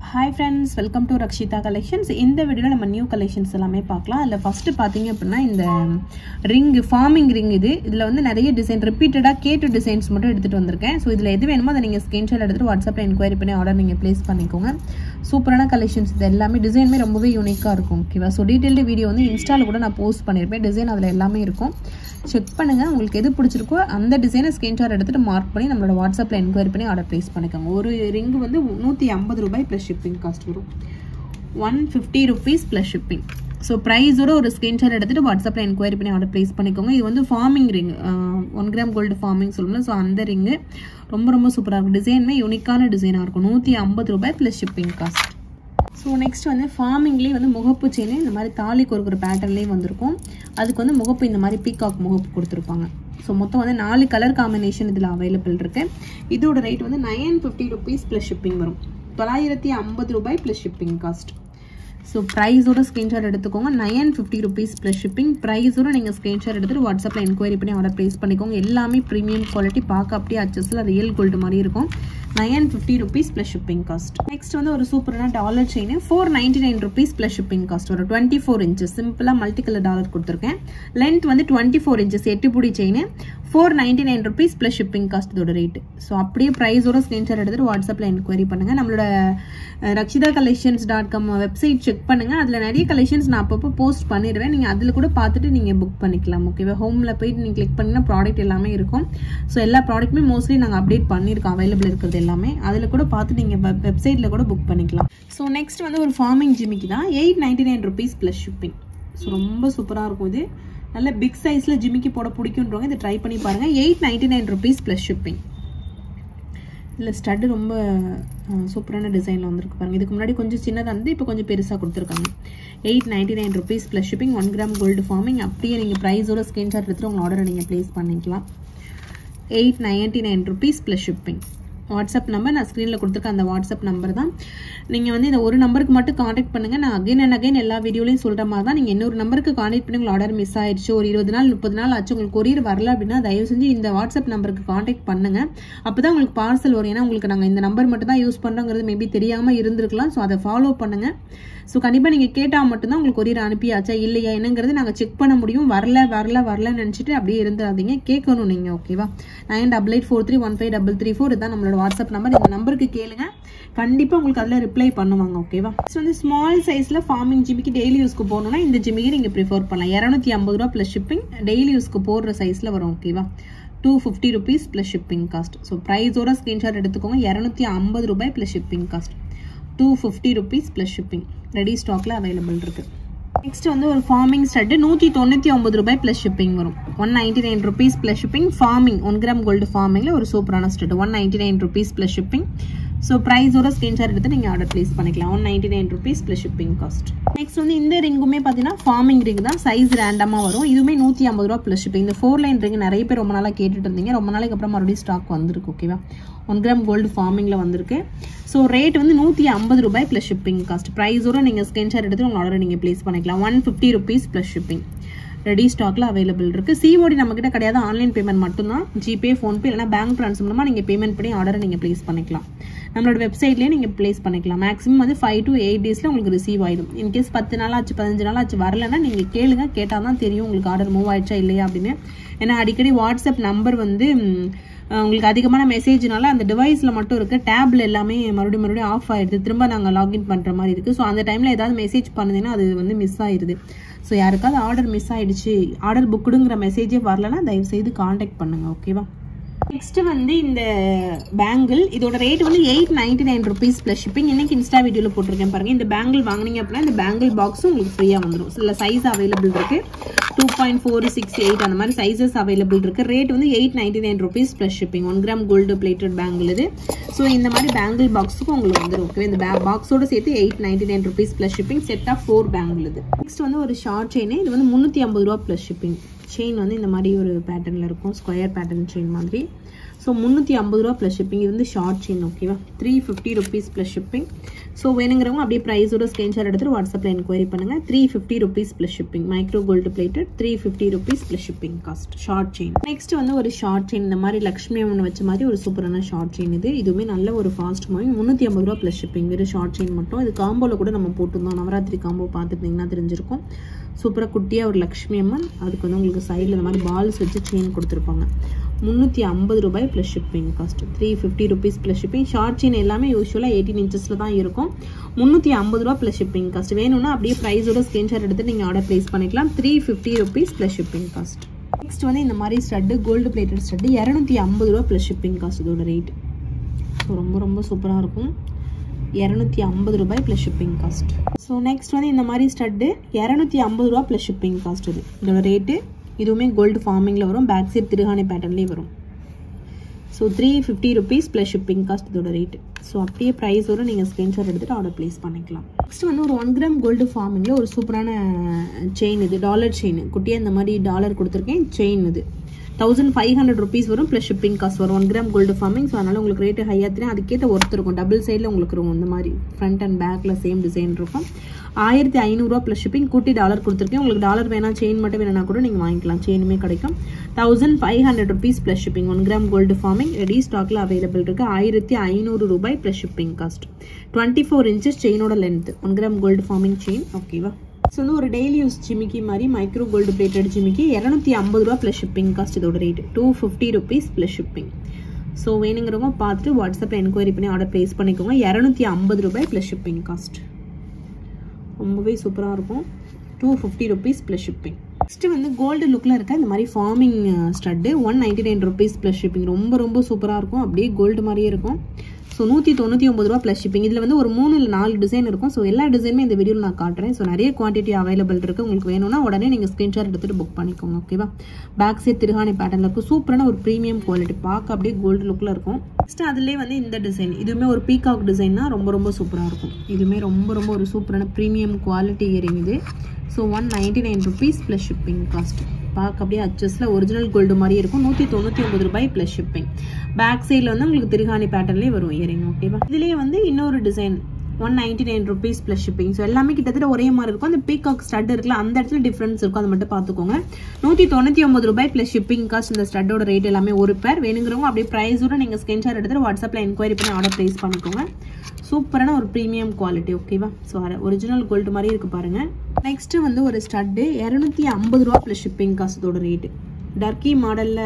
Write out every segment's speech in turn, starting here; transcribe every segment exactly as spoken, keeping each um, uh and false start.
Hi friends, welcome to Rakshita Collections. இந்த வீடியோல நம்ம நியூ கலெக்ஷன்ஸ் எல்லாமே பார்க்கலாம். அதுல ஃபர்ஸ்ட் பாத்தீங்க அப்படினா இந்த ரிங் ஃபார்மிங் ரிங் இது இதுல வந்து நிறைய டிசைன் ரிப்பீட்டடா கேட்ட டிசைன்ஸ் மட்டும் எடுத்துட்டு வந்திருக்கேன். சோ இதுல எது வேணுமோ அதை நீங்க ஸ்கிரீன்ஷாட் எடுத்து வாட்ஸ்அப்ல என்கொயரி பண்ணி ஆர்டர் நீங்க பிளேஸ் பண்ணிக்கோங்க. சூப்பரான கலெக்ஷன்ஸ் இது எல்லாமே டிசைன்மே ரொம்பவே யூனிக்கா இருக்கும். ஓகேவா? சோ டீடைல்டு வீடியோ வந்து இன்ஸ்டால கூட நான் போஸ்ட் பண்ணிருப்பேன். டிசைன் அதுல எல்லாமே இருக்கும். செக் பண்ணுங்க. உங்களுக்கு எது பிடிச்சிருக்கோ அந்த டிசைனை ஸ்கிரீன்ஷாட் எடுத்துட்டு மார்க் பண்ணி நம்மளோட வாட்ஸ்அப்ல என்கொயரி பண்ணி ஆர்டர் பிளேஸ் பண்ணிக்கோங்க. ஒரு ரிங் வந்து நூற்றி ஐம்பது ரூபாய் பிளஸ் ஷிப்பிங் காஸ்ட் வரும். one fifty rupees plus shipping. So price ஓட ஒரு ஸ்கிரீன்ஷாட் எடுத்துட்டு வாட்ஸ்அப்ல என்கொயரி பண்ணி ஆர்டர் பிளேஸ் பண்ணிக்கோங்க. இது வந்து forming ring, one gram gold forming சொல்லணும். ஸோ அந்த ரிங்கு ரொம்ப ரொம்ப சூப்பராக இருக்கும். டிசைனுமே யூனிக்கான டிசைனாக இருக்கும். நூற்றி ஐம்பது ரூபாய் plus shipping cost. So next வந்து ஃபார்மிங்லேயே வந்து முகப்பு செயின் இந்த மாதிரி தாலி கொடுக்குற பேட்டர்ன்லேயே வந்திருக்கும். அதுக்கு வந்து முகப்பு இந்த மாதிரி பீகாக் முகப்பு கொடுத்துருப்பாங்க. ஸோ மொத்தம் வந்து நாலு கலர் காம்பினேஷன் இதில் அவைலபிள் இருக்கு. இதோட ரேட் வந்து nine fifty rupees plus shipping வரும். தொள்ளாயிரத்தி ஐம்பது ரூபாய் ப்ளஸ் ஷிப்பிங் காஸ்ட். ஸோ ப்ரைஸோட ஸ்க்ரீன்ஷாட் எடுத்துக்கோங்க. Nine fifty rupees plus shipping. ப்ரைஸோட நீங்கள் ஸ்க்ரீன்ஷாட் எடுத்துட்டு வாட்ஸ்அப்பில் என்கொயரி பண்ணி ஆர்டர் ப்ளேஸ் பண்ணிக்கோங்க. எல்லாமே ப்ரீமியம் குவாலிட்டி, பார்க்க அப்படியே அச்சஸில் ரியல் கோல்டு மாதிரி இருக்கும். Nine fifty rupees plus shipping cost. Next வந்து ஒரு சூப்பரான dollar chain four ninety nine rupees plus shipping cost. ஒரு டுவெண்ட்டி ஃபோர் இன்ச்சஸ் சிம்பிளாக மல்டி கலர் டாலர் கொடுத்துருக்கேன். லென்த் வந்து டுவெண்ட்டி ஃபோர் இன்ச்சஸ் எட்டு புடி chain four ninety nine rupees plus shipping cost இதோட ரேட். ஸோ அப்படியே ப்ரைஸோட ஸ்க்ரீன்ஷாட் எடுத்துட்டு வாட்ஸ்அப்பில் என்கொயரி பண்ணுங்க. நம்மளோட Rakshitha collections dot com website check பண்ணுங்க. அதில் நிறைய கலெக்ஷன்ஸ் நான் அப்பப்போ போஸ்ட் பண்ணிடுவேன். நீங்கள் அதில் கூட பார்த்துட்டு நீங்கள் புக் பண்ணிக்கலாம். ஓகேவா? ஹோமில் போயிட்டு நீங்கள் கிளிக் பண்ணிங்கன்னா ப்ராடக்ட் எல்லாமே இருக்கும். ஸோ எல்லா ப்ராடக்ட்டுமே மோஸ்ட்லி நாங்கள் அப்டேட் பண்ணியிருக்கோம். அவைலபிள் இருக்கிறது எல்லாமே அதில் கூட பார்த்து நீங்கள் வெப்சைட்டில் கூட புக் பண்ணிக்கலாம். ஸோ நெக்ஸ்ட் வந்து ஒரு ஃபார்மிங் ஜிமிக்கு தான். Eight ninety nine rupees plus shipping. So ரொம்ப சூப்பராக இருக்கும். இது நல்ல பிக் சைஸில் ஜிமிக்கி போட பிடிக்குன்றவங்க இதை ட்ரை பண்ணி பாருங்கள். Eight ninety nine rupees plus shipping. இல்லை ஸ்டட்டு ரொம்ப சூப்பரான டிசைனில் வந்துருக்கு பாருங்கள். இதுக்கு முன்னாடி கொஞ்சம் சின்னதாக இருந்து இப்போ கொஞ்சம் பெருசாக கொடுத்துருக்காங்க. Eight ninety nine rupees plus shipping. One gram gold forming. அப்படியே நீங்கள் ப்ரைஸோட ஸ்க்ரீன்ஷாட் எடுத்துகிட்டு உங்கள் ஆர்டரை நீங்கள் ப்ளேஸ் பண்ணிக்கலாம். Eight ninety nine rupees plus shipping. WhatsApp number நான் ஸ்க்ரீனில் கொடுத்துருக்க அந்த வாட்ஸ்அப் நம்பர் தான். நீங்கள் வந்து இந்த ஒரு நம்பருக்கு மட்டும் காண்டாக்ட் பண்ணுங்கள். நான் அகைன் அண்ட் அகைன் எல்லா வீடியோலையும் சொல்கிற மாதிரி தான். நீங்கள் இன்னொரு நம்பருக்கு காண்டாக்ட் பண்ணி உங்கள் ஆர்டர் மிஸ் ஆயிடுச்சு, ஒரு இருபது நாள் முப்பது நாள் ஆச்சு, உங்களுக்கு கொரியர் வரல அப்படின்னா தயவு செஞ்சு இந்த வாட்ஸ்அப் நம்பருக்கு காண்டாக்ட் பண்ணுங்கள். அப்போ தான் உங்களுக்கு பார்சல் வரும். ஏன்னா உங்களுக்கு நாங்கள் இந்த நம்பர் மட்டும் தான் யூஸ் பண்ணுறோங்கிறது மேபி தெரியாமல் இருந்திருக்கலாம். ஸோ அதை ஃபாலோ பண்ணுங்கள். ஸோ கண்டிப்பாக நீங்கள் கேட்டால் மட்டும்தான் உங்களுக்கு கொரியர் அனுப்பியாச்சா இல்லையா என்னங்கிறது நாங்கள் செக் பண்ண முடியும். வரல வரல வரலன்னு நினச்சிட்டு அப்படியே இருந்துடாதீங்க, கேட்கணும் நீங்கள். ஓகேவா? Nine double eight four three one five double three four இதுதான் நம்மளோட வாட்ஸ்அப் நம்பர். இந்த நம்பருக்கு கேளுங்க, கண்டிப்பாக உங்களுக்கு அதில் ரிப்ளை பண்ணுவாங்க. ஓகேவா? ஸோ வந்து ஸ்மால் சைஸில் ஃபார்மிங் ஜிமிக்கு டெய்லி யூஸ்க்கு போகணுன்னா இந்த ஜிமிக்கு நீங்கள் ப்ரிஃபர் பண்ணலாம். இரநூத்தி ஐம்பது ரூபா ப்ளஸ் ஷிப்பிங். டெய்லி யூஸ்க்கு போடுற சைஸில் வரும். ஓகேவா? Two fifty rupees plus shipping cost. So ப்ரைஸோட ஸ்க்ரீன்ஷாட் எடுத்துக்கோங்க. இரநூத்தி ஐம்பது ரூபாய் plus shipping cost. Two fifty rupees plus shipping. Ready ஸ்டாக்ல அவைலபிள் இருக்கு. நெக்ஸ்ட் வந்து ஒரு ஃபார்மிங் ஸ்டட் நூற்றி தொண்ணூற்றி ஒன்பது ரூபாய் ப்ளஸ் ஷிப்பிங் வரும். One ninety nine rupees plus shipping. Forming one gram gold ஃபார்மிங்ல ஒரு சூப்பரான stud. One ninety nine rupees plus shipping. So ப்ரைஸோட ஸ்க்ரீன்ஷாட் எடுத்து நீங்கள் ஆர்டர் பிளேஸ் பண்ணிக்கலாம். One ninety nine rupees plus shipping cost. Next வந்து இந்த ரிங்குமே பார்த்தீங்கன்னா ஃபார்மிங் ரிங் தான். சைஸ் ரேண்டமாக வரும். இதுவுமே நூற்றி ஐம்பது ரூபா ப்ளஸ் ஷிப்பிங். இந்த ஃபோர் லைன் ரிங் நிறைய பேர் ரொம்ப நாளாக கேட்டுட்டு இருந்தீங்க. ரொம்ப நாளைக்கு அப்புறம் மறுபடியும் ஸ்டாக் வந்திருக்கு. ஓகேவா? ஒன் கிராம் கோல்டு ஃபார்மிங்கில் வந்திருக்கு. ஸோ ரேட் வந்து நூற்றி ஐம்பது ரூபாய் ப்ளஸ் ஷிப்பிங் காஸ்ட். ப்ரைஸோட நீங்கள் ஸ்க்ரீன்ஷாட் எடுத்து உங்கள் ஆர்டரை நீங்கள் பிளேஸ் பண்ணிக்கலாம். One fifty rupees plus shipping. Ready ஸ்டாக்ல அவைலபிள் இருக்கு. சிஓடி நம்ம கிட்ட கிடையாது, ஆன்லைன் பேமெண்ட் மட்டும்தான். ஜிபே, ஃபோன்பே இல்லைனா பேங்க் ட்ரான்ஸ்ஃபர் மூலமா நீங்கள் பேமெண்ட் பண்ணி ஆர்டரை நீங்கள் பிளேஸ் பண்ணிக்கலாம். நம்மளோட வெப்சைட்லேயே நீங்கள் பிளேஸ் பண்ணிக்கலாம். மேக்ஸிமம் வந்து ஃபைவ் டு எயிட் டேஸில் உங்களுக்கு ரிசீவ் ஆயிடும். இன்கேஸ் பத்து நாள் ஆச்சு பதினஞ்சு நாள் ஆச்சு வரலன்னா நீங்கள் கேளுங்க. கேட்டால் தான் தெரியும் உங்களுக்கு ஆர்டர் மூவ் ஆயிடுச்சா இல்லையா அப்படின்னு. ஏன்னா அடிக்கடி வாட்ஸ்அப் நம்பர் வந்து உங்களுக்கு அதிகமான மெசேஜ்னால அந்த டிவைஸில் மட்டும் இருக்குது, டேப்ல எல்லாமே மறுபடியும் மறுபடியும் ஆஃப் ஆயிடுது. திரும்ப நாங்கள் லாகின் பண்ணுற மாதிரி இருக்குது. ஸோ அந்த டைமில் ஏதாவது மெசேஜ் பண்ணுதுன்னா அது வந்து மிஸ் ஆயிடுது. ஸோ யாருக்காவது ஆர்டர் மிஸ் ஆயிடுச்சு, ஆர்டர் புக்குடுங்கிற மெசேஜே வரலன்னா தயவு செய்து காண்டாக்ட் பண்ணுங்க. ஓகேவா? நெக்ஸ்ட் வந்து இந்த பேங்கிள். இதோட ரேட் வந்து eight ninety nine rupees plus shipping. இன்னைக்கு இன்ஸ்டா வீடியோவில் போட்டிருக்கேன் பாருங்க. இந்த பேங்கிள் வாங்கினீங்க அப்படின்னா இந்த பேங்கிள் பாக்ஸும் உங்களுக்கு ஃப்ரீயாக வந்துடும். சில சைஸ் அவைலபிள் இருக்கு. Two point four six eight அந்த மாதிரி சைஸஸ் அவைலபிள் இருக்கு. ரேட் வந்து eight ninety nine rupees plus shipping. One gram gold plated bangle இது. ஸோ இந்த மாதிரி பேங்கிள் பாக்ஸுக்கும் உங்களுக்கு வந்துடும். ஓகே, இந்த பாக்ஸோட சேர்த்து eight ninety nine rupees plus shipping. Set of four bangle இது. நெக்ஸ்ட் வந்து ஒரு ஷார்ட் செயின். இது வந்து முந்நூற்றி ஐம்பது ரூபா ப்ளஸ் ஷிப்பிங். செயின் வந்து இந்த மாதிரி ஒரு பேட்டர்னில் இருக்கும், ஸ்கொயர் பேட்டர்ன் செயின் மாதிரி. ஸோ ஸோ முந்நூற்றி ஐம்பது ரூபா ப்ளஸ் ஷிப்பிங். இது வந்து ஷார்ட் செயின் ஓகேவா, three fifty rupees plus shipping. So வேணுங்கிறவங்க அப்படியே ப்ரைஸோட ஸ்க்ரீன்ஷாட் எடுத்துட்டு வாட்ஸ்அப்பில் என்கொயரி பண்ணுங்கள். Three fifty rupees plus shipping, micro gold plated, three fifty rupees plus shipping cost. Short chain. Next வந்து ஒரு ஷார்ட் செயின், இந்த மாதிரி லக்ஷ்மி அம்மன் வச்ச மாதிரி ஒரு சூப்பரான ஷார்ட் செயின். இது இதுவுமே நல்ல ஒரு ஃபாஸ்ட் மூவிங், முந்நூற்றி ஐம்பது ரூபா ப்ளஸ் ஷிப்பிங். வெறும் ஷார்ட் செயின் மட்டும். இது காம்போவில் கூட நம்ம போட்டிருந்தோம், நவராத்திரி காம்போ பார்த்துட்டிங்கன்னா தெரிஞ்சிருக்கும். சூப்பராக குட்டியாக ஒரு லக்ஷ்மி அம்மன், அதுக்கு வந்து உங்களுக்கு சைடில் இந்த மாதிரி பால்ஸ் வச்சு செயின் கொடுத்துருப்பாங்க. முந்நூற்றி ஐம்பது ரூபாய் plus shipping cost, three fifty rupees plus shipping. Short chain எல்லாமே யூஸ்வலாக எயிட்டீன் இன்ச்சஸில் தான் இருக்கும். முந்நூற்றி ஐம்பது ரூபா ப்ளஸ் ஷிப்பிங் காஸ்ட். வேணும்னா அப்படியே ப்ரைஸோட ஸ்க்ரீன்ஷாட் எடுத்து நீங்கள் ஆர்டர் ப்ளேஸ் பண்ணிக்கலாம். Three fifty rupees plus shipping cost. Next வந்து இந்த மாதிரி ஸ்டட்டு, கோல்டு பிளேட்டட் ஸ்டட்டு, இரநூத்தி ஐம்பது ரூபா ப்ளஸ் ஷிப்பிங் காஸ்ட் இதோட ரேட். ஸோ ரொம்ப ரொம்ப சூப்பராக இருக்கும். இரநூத்தி ஐம்பது ரூபாய் plus shipping cost. So next வந்து இந்த மாதிரி ஸ்டட்டு இரநூத்தி ஐம்பது ரூபா ப்ளஸ் ஷிப்பிங் காஸ்ட். இது இதோட ரேட்டு. இதுவுமே கோல்டு ஃபார்மிங்கில் வரும், பேக் சைட் திருகாணி பேட்டர்ன்லேயே வரும். So three fifty rupees plus shipping cost இதோட ரேட்டு. ஸோ அப்படியே ப்ரைஸோட நீங்கள் ஸ்க்ரீன்ஷாட் எடுத்துகிட்டு ஆர்டர் ப்ளேஸ் பண்ணிக்கலாம். நெக்ஸ்ட் வந்து ஒரு ஒன் கிராம் கோல்டு ஃபார்மிங்கில் ஒரு சூப்பரான செயின். இது டாலர் செயின், குட்டியாக இந்த மாதிரி டாலர் கொடுத்துருக்கேன். செயின் இது தௌசண்ட் ஃபைவ் ஹண்ட்ரட் ருபீஸ் வரும் ப்ளஸ் ஷிப்பிங் காஸ்ட் வரும். One gram gold forming. So அதனால் உங்களுக்கு ரேட்டு ஹையாக தெரியும். அதுக்கேற்ற ஒர்த் இருக்கும். டபுள் சைடில் உங்களுக்கு இருக்கும் இந்த மாதிரி ஃப்ரண்ட் அண்ட் பேக்கில் சேம் டிசைன் இருக்கும். ஆயிரத்தி ஐநூறுரூவா ப்ளஸ் ஷிப்பிங். கூட்டி டாலர் கொடுத்துருக்கேன். உங்களுக்கு டாலர் வேணா, செயின் மட்டும் வேணும்னா கூட நீங்கள் வாங்கிக்கலாம். செயினுமே கிடைக்கும். Thousand five hundred rupees plus shipping. One gram gold forming ready ஸ்டாக்ல அவைலபிள் இருக்கு. ஆயிரத்தி ஐநூறு ரூபாய் plus shipping cost. Twenty four inches செயினோட length. One gram gold forming chain ஓகேவா. ஸோ வந்து ஒரு டெய்லி யூஸ் ஜிமிக்கி மாதிரி மைக்ரோ கோல்டு பிளேட்டட் ஜிமிக்கி, இரநூத்தி ஐம்பது ரூபா ப்ளஸ் ஷிப்பிங் காஸ்ட் இதோட rate. Two fifty rupees plus shipping. So வேணுங்கிறவங்க பார்த்துட்டு வாட்ஸ்அப்பில் என்கொயரி பண்ணி ஆர்டர் ப்ளேஸ் பண்ணிக்கோங்க. இரநூத்தி ஐம்பது ரூபாய் ப்ளஸ் ஷிப்பிங் காஸ்ட். ரொம்பவே சூப்பராக இருக்கும். Two fifty rupees plus shipping. Next வந்து கோல்டு லுக்கில் இருக்க இந்த மாதிரி forming stud, one ninety nine rupees plus shipping. ரொம்ப ரொம்ப சூப்பராக இருக்கும். அப்படியே கோல்டு மாதிரியே இருக்கும். ஸோ நூற்றி தொண்ணூற்றி ஒம்பது ரூபா ப்ளஸ் ஷிப்பிங். இதில் வந்து ஒரு மூணு இல்லை நாலு டிசைன் இருக்கும். ஸோ எல்லா டிசைனுமே இந்த வீடியோவில் நான் காட்டுறேன். ஸோ நிறைய குவான்டிட்டி அவைலபிள் இருக்குது. உங்களுக்கு வேணும்னா உடனே நீங்கள் ஸ்க்ரீன்ஷாட் எடுத்துகிட்டு புக் பண்ணிக்கோங்க ஓகேவா. பேக் சைட் திருகாணி பேட்டர்னில் இருக்கும். சூப்பரான ஒரு ப்ரீமியம் குவாலிட்டி, பார்க்க அப்படியே கோல்டு லுக்கில் இருக்கும். நெக்ஸ்ட் அதிலே வந்து இந்த டிசைன், இதுவுமே ஒரு பீகாக் டிசைன்னா ரொம்ப ரொம்ப சூப்பராக இருக்கும். இதுவுமே ரொம்ப ரொம்ப ஒரு சூப்பரான ப்ரீமியம் குவாலிட்டி இயரிங் இது. So one ninety nine rupees plus shipping cost. பார்க்க அப்படியே அச்சஸில் ஒரிஜினல் கோல்டு மாதிரி இருக்கும். நூற்றி தொண்ணூற்றி ஒம்பது ரூபாய் ப்ளஸ் ஷிப்பிங். பேக் சைடில் வந்து உங்களுக்கு திருகாணி பேட்டர்ன்லேயே வரும் இயரிங் ஓகேவா. இதுலேயே வந்து இன்னொரு design one ninety nine rupees plus shipping. So எல்லாமே கிட்டத்தட்ட ஒரே மாதிரி இருக்கும். அந்த பீகாக் ஸ்டட் இருக்குல்ல, அந்த இடத்துல டிஃப்ரென்ஸ் இருக்கும். அதை மட்டும் பார்த்துக்கோங்க. நூற்றி தொண்ணூற்றி ஒம்பது ரூபாய் ப்ளஸ் ஷிப்பிங் காஸ்ட். இந்த ஸ்டட்டோட ரேட் எல்லாமே ஒரு பேர். வேணுங்கிறவங்க அப்படியே ப்ரைஸோட நீங்கள் ஸ்க்ரீன்ஷாட் எடுத்துட்டு வாட்ஸ்அப்பில் என்கொயரி பண்ணி ஆர்டர் ப்ளேஸ் பண்ணிக்கோங்க. சூப்பரான ஒரு ப்ரீமியம் குவாலிட்டி ஓகேவா. ஸோ ஒரிஜினல் கோல்டு மாதிரி இருக்கு பாருங்க. நெக்ஸ்ட் வந்து ஒரு ஸ்டட்டு இரநூத்தி ஐம்பது ரூபா ப்ளஸ் ஷிப்பிங் காஸ்டோட ரேட்டு. டர்க்கி மாடலில்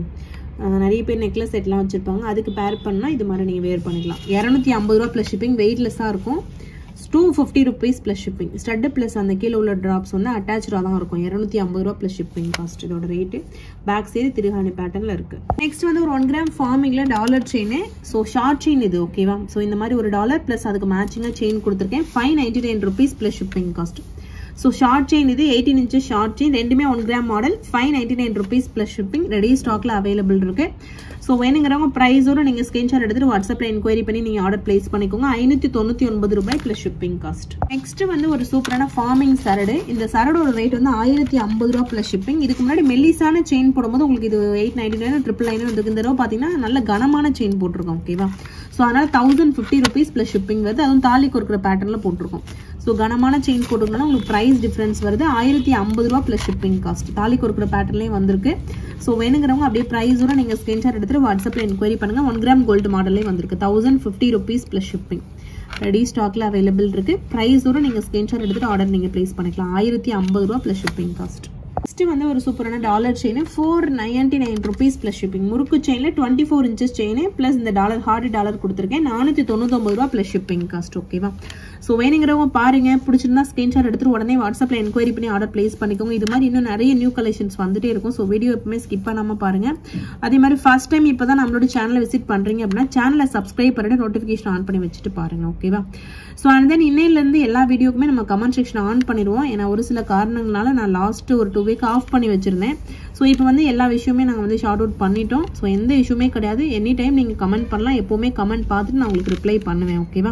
நிறைய பேர் நெக்லஸ் செட்லாம் வச்சுருப்பாங்க. அதுக்கு பேர் பண்ணால் இது மாதிரி நீங்கள் வேர் பண்ணிக்கலாம். இரநூத்தி ஐம்பது ரூபா ப்ளஸ் ஷிப்பிங். வெயிட்லெஸ்ஸாக இருக்கும். Two fifty rupees plus shipping. Stud plus அந்த கீழே உள்ள ட்ராப்ஸ் வந்து அட்டாச்சாக தான் இருக்கும். இரநூத்தி ஐம்பது ரூபா ப்ளஸ் ஷிப்பிங் காஸ்ட் இதோட ரேட்டு. பேக் சைடு திருகாணி பேட்டர்னில் இருக்குது. நெக்ஸ்ட் வந்து ஒரு ஒன் கிராம் ஃபார்மிங்கில் dollar chain. So short chain இது ஓகேவா. ஸோ இந்த மாதிரி ஒரு டாலர் ப்ளஸ் அதுக்கு மேட்சிங்காக செயின் கொடுத்துருக்கேன். Five ninety nine rupees plus shipping cost. So short chain இது எயிட்டீன் இன்ச்சஸ் ஷார்ட் செயின். ரெண்டுமே one gram model. Five ninety nine rupees plus shipping. Ready ஸ்டாக்ல அவைலபிள் இருக்கு. ஸோ வேணுங்கிறவங்க ப்ரைஸோட நீங்கள் ஸ்க்ரீன்ஷாட் எடுத்துட்டு வாட்ஸ்அப்பில் என்கொயரி பண்ணி நீங்கள் ஆர்டர் பிளேஸ் பண்ணிக்கோங்க. ஐநூற்றி தொண்ணூற்றி ஒன்பது ரூபாய் ப்ளஸ் ஷிப்பிங் காஸ்ட். நெக்ஸ்ட் வந்து ஒரு சூப்பரான ஃபார்மிங் சரடு. இந்த சரடோட ரேட் வந்து ஆயிரத்தி ஐம்பது ரூபா ப்ளஸ் ஷிப்பிங். இதுக்கு முன்னாடி மெல்லிசான செயின் போடும்போது உங்களுக்கு இது eight ninety nine triple nine வந்து இந்த தடவை பார்த்தீங்கன்னா நல்ல கனமான செயின் போட்டிருக்கோம் ஓகேவா. ஸோ அதனால thousand fifty rupees plus shipping வருது. அதுவும் தாலி கொடுக்குற பேட்டர்னில் போட்டிருக்கோம். ஸோ கனமான செயின் போட்டுருக்கனால உங்களுக்கு ப்ரைஸ் டிஃப்ரென்ஸ் வருது. ஆயிரத்தி ஐம்பது ரூபா ப்ளஸ் ஷிப்பிங் காஸ்ட். தாலி கொடுக்குற பேட்டர்ன்லேயும் வந்திருக்கு. ஸோ வேணுங்கிறவங்க அப்படியே ப்ரைஸோட நீங்கள் ஸ்க்ரீன்ஷாட் எடுத்துட்டு வாட்ஸ்அப்பில் என்கொயரி பண்ணுங்கள். ஒன் கிராம் கோல்டு மாடல்லே வந்திருக்கு. Thousand fifty rupees plus shipping. Ready ஸ்டாக்ல அவைலபிள் இருக்கு. ப்ரைஸோட நீங்கள் ஸ்க்ரீன்ஷாட் எடுத்துட்டு ஆர்டர் நீங்கள் பிளேஸ் பண்ணிக்கலாம். ஆயிரத்தி ஐம்பது ரூபா ப்ளஸ் ஷிப்பிங் காஸ்ட். நெக்ஸ்ட் வந்து ஒரு சூப்பரான dollar chain. Four ninety nine rupees plus shipping. முறுக்கு செயினில் twenty four inches chain plus இந்த டாலர் ஹார்டு டாலர் கொடுத்துருக்கேன். நானூற்றி தொண்ணூத்தொம்பது ரூபா ப்ளஸ் ஷிப்பிங் காஸ்ட் ஓகேவா. ஸோ வேணுங்கிறவங்க பாருங்க, பிடிச்சிருந்தா ஸ்க்ரீன்ஷாட் எடுத்துட்டு உடனே வாட்ஸ்அப்பில் என்கொயரி பண்ணி ஆர்டர் பிளேஸ் பண்ணிக்கோங்க. இது மாதிரி இன்னும் நிறைய நியூ கலெக்ஷன்ஸ் வந்துட்டே இருக்கும். ஸோ வீடியோ எப்பவுமே ஸ்கிப் பண்ணாமல் பாருங்க. அதே மாதிரி ஃபர்ஸ்ட் டைம் இப்போ தான் நம்மளோட சேனலை விசிட் பண்ணுறீங்க அப்படின்னா சேனலை சப்ஸ்கிரைப் பண்ணிட்டு நோட்டிஃபிகேஷன் ஆன் பண்ணி வச்சுட்டு பாருங்க ஓகேவா. ஸோ அண்ட் தென் இன்னையிலேருந்து எல்லா வீடியோக்குமே நம்ம கமெண்ட் செக்ஷன் ஆன் பண்ணிடுவோம். ஏன்னா ஒரு சில காரணங்களால நான் லாஸ்ட் ஒரு டூ வீக் ஆஃப் பண்ணி வச்சிருந்தேன். ஸோ இப்போ வந்து எல்லா விஷயமே நாங்கள் வந்து ஷார்ட் அவுட் பண்ணிட்டோம். ஸோ எந்த இஷ்யூமே கிடையாது. எனி டைம் நீங்கள் கமெண்ட் பண்ணலாம். எப்போவுமே கமெண்ட் பார்த்துட்டு நான் உங்களுக்கு ரிப்ளை பண்ணுவேன் ஓகேவா.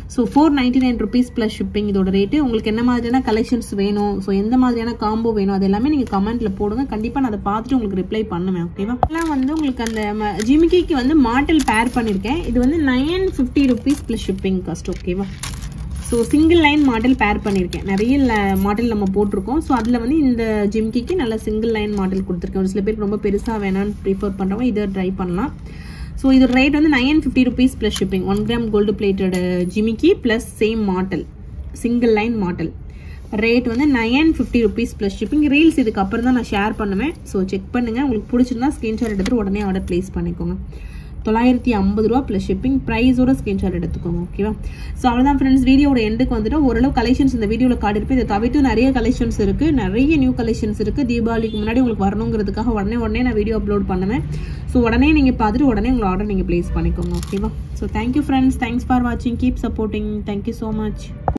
So four ninety nine rupees plus shipping இதோட ரேட்டு. உங்களுக்கு என்ன மாதிரியான கலெக்ஷன்ஸ் வேணும், ஸோ எந்த மாதிரியான காம்போ வேணும், அது எல்லாமே நீங்கள் கமெண்ட்ல போடுங்க. கண்டிப்பாக நான் அதை பார்த்துட்டு உங்களுக்கு ரிப்ளை பண்ணுவேன். ஓகேவா? இதெல்லாம் வந்து உங்களுக்கு அந்த ஜிமிக்கிக்கு வந்து மாடல் பேர் பண்ணியிருக்கேன். இது வந்து nine fifty rupees plus shipping cost. ஓகேவா? So single line model pair பண்ணியிருக்கேன். நிறைய மாடல் நம்ம போட்டிருக்கோம். ஸோ அதில் வந்து இந்த ஜிமிக்கிக்கு நல்ல சிங்கிள் லைன் மாடல் கொடுத்துருக்கேன். ஒரு சில பேருக்கு ரொம்ப பெருசாக வேணான்னு ப்ரிஃபர் பண்ணுறவங்க இதை ட்ரை பண்ணலாம். ஸோ இதோட ரேட் வந்து nine fifty rupees plus shipping. One gram gold plated ஜிமிக்கி plus same model single line model rate வந்து nine fifty rupees plus shipping. Reels இதுக்கு அப்புறம் தான் நான் ஷேர் பண்ணுவேன். ஸோ செக் பண்ணுங்கள். உங்களுக்கு பிடிச்சிருந்தா ஸ்க்ரீன்ஷாட் எடுத்துகிட்டு உடனே ஆர்டர் ப்ளேஸ் பண்ணிக்கோங்க. தொள்ளாயிரத்தி ஐம்பது ரூபா ப்ளஸ் ஷிப்பிங். ப்ரைஸோட ஸ்க்ரீன்ஷாட் எடுத்துக்கோங்க. ஓகேவா? ஸோ அவ்வளோதான் ஃப்ரெண்ட்ஸ், வீடியோட எண்டுக்கு வந்துட்டு ஓரளவு கலெக்ஷன்ஸ் இந்த வீடியோவில் காட்டிருப்பேன். இதை தவிர்த்து நிறைய கலெக்ஷன்ஸ் இருக்குது, நிறைய நியூ கலெக்ஷன்ஸ் இருக்குது. தீபாவளிக்கு முன்னாடி உங்களுக்கு வரணுங்கிறதுக்காக உடனே உடனே நான் வீடியோ அப்லோட் பண்ணுவேன். ஸோ உடனே நீங்கள் பார்த்துட்டு உடனே உங்களோட ஆர்டர் நீங்கள் ப்ளேஸ் பண்ணிக்கோங்க. ஓகேவா? So thank you friends, thanks for வாட்சிங், keep supporting, thank you so much.